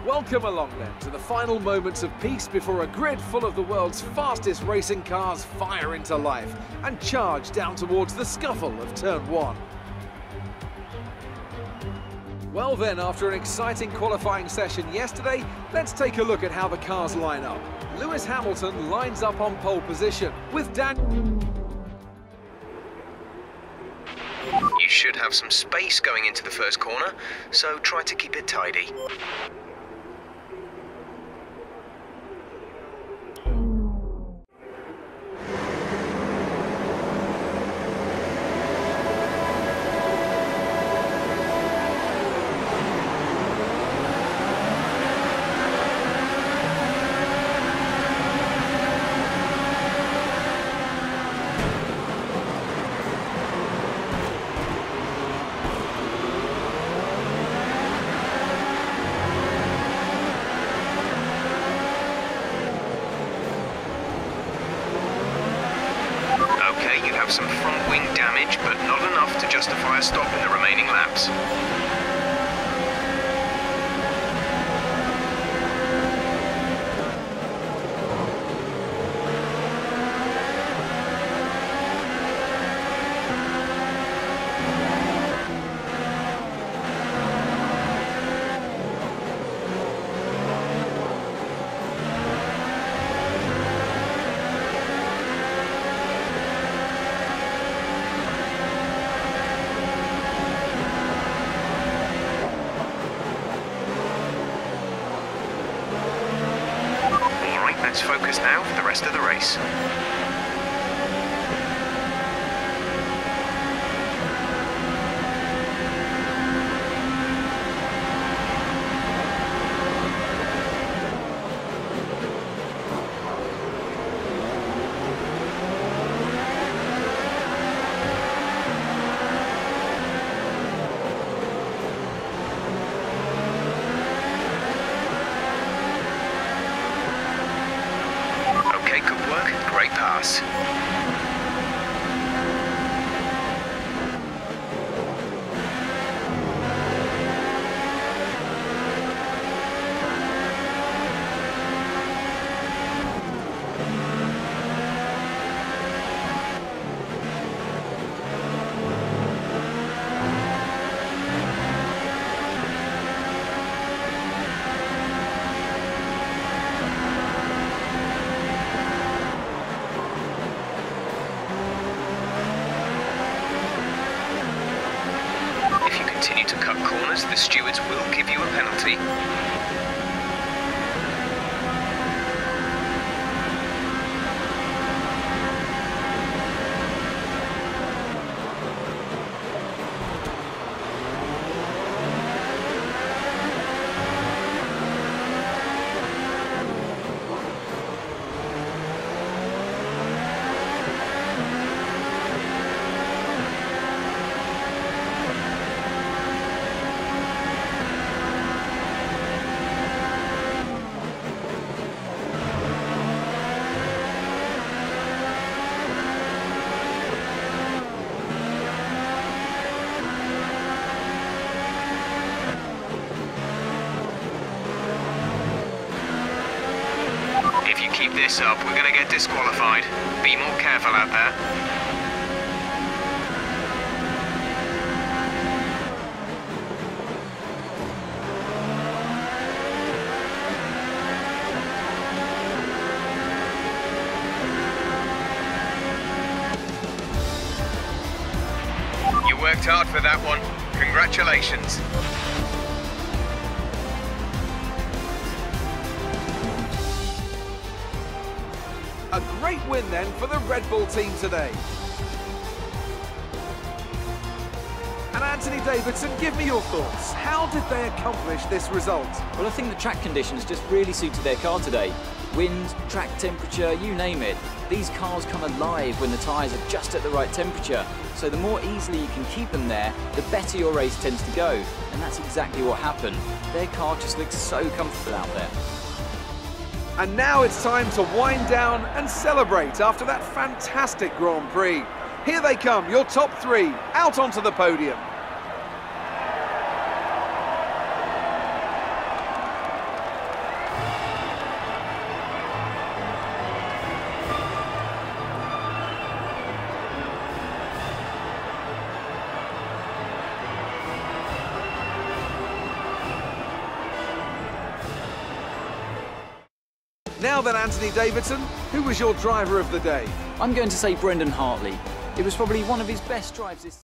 Welcome along then to the final moments of peace before a grid full of the world's fastest racing cars fire into life and charge down towards the scuffle of Turn 1. Well then, after an exciting qualifying session yesterday, let's take a look at how the cars line up. Lewis Hamilton lines up on pole position with You should have some space going into the first corner, so try to keep it tidy. You have some front wing damage, but not enough to justify a stop in the remaining laps. Let's focus now for the rest of the race. Good work, great pass. Continue to cut corners, the stewards will give you a penalty. If you keep this up, we're going to get disqualified. Be more careful out there. You worked hard for that one. Congratulations. A great win then for the Red Bull team today. And Anthony Davidson, give me your thoughts. How did they accomplish this result? Well, I think the track conditions just really suited their car today. Wind, track temperature, you name it. These cars come alive when the tyres are just at the right temperature. So the more easily you can keep them there, the better your race tends to go. And that's exactly what happened. Their car just looks so comfortable out there. And now it's time to wind down and celebrate after that fantastic Grand Prix. Here they come, your top three, out onto the podium. Now then, Anthony Davidson, who was your driver of the day? I'm going to say Brendan Hartley. It was probably one of his best drives this